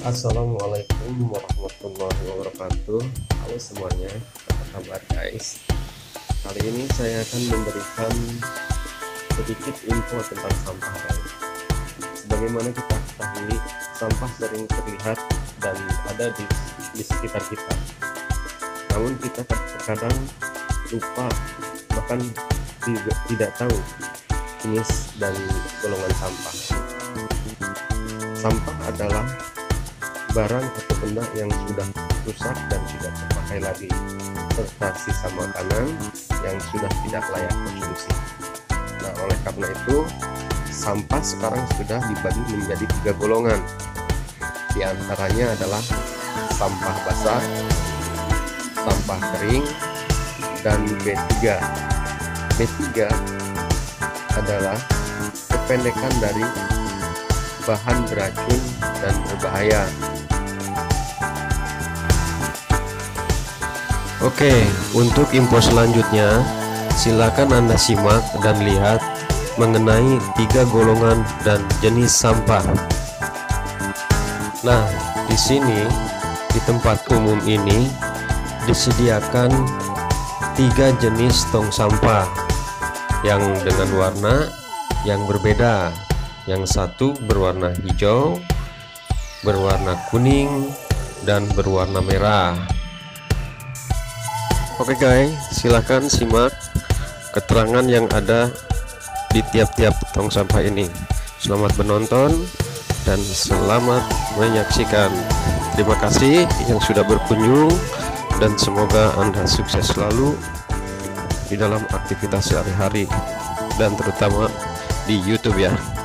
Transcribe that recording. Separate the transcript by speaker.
Speaker 1: Assalamualaikum warahmatullahi wabarakatuh. Halo semuanya, apa kabar guys? Kali ini saya akan memberikan sedikit info tentang sampah guys. Sebagaimana kita ketahui, sampah sering terlihat dan ada di sekitar kita. Namun kita terkadang lupa, bahkan tidak tahu jenis dan golongan sampah. Sampah adalah barang atau benda yang sudah rusak dan tidak terpakai lagi, serta sisa makanan yang sudah tidak layak konsumsi. Nah, oleh karena itu, sampah sekarang sudah dibagi menjadi 3 golongan. Di antaranya adalah sampah basah, sampah kering, dan B3. B3 adalah kependekan dari bahan beracun dan berbahaya. Oke, untuk info selanjutnya, silakan Anda simak dan lihat mengenai 3 golongan dan jenis sampah. Nah, di sini di tempat umum ini disediakan 3 jenis tong sampah yang dengan warna yang berbeda. Yang satu berwarna hijau, berwarna kuning, dan berwarna merah. Oke guys, silahkan simak keterangan yang ada di tiap-tiap tong sampah ini. Selamat menonton dan selamat menyaksikan. Terima kasih yang sudah berkunjung dan semoga Anda sukses selalu di dalam aktivitas sehari-hari dan terutama di YouTube ya.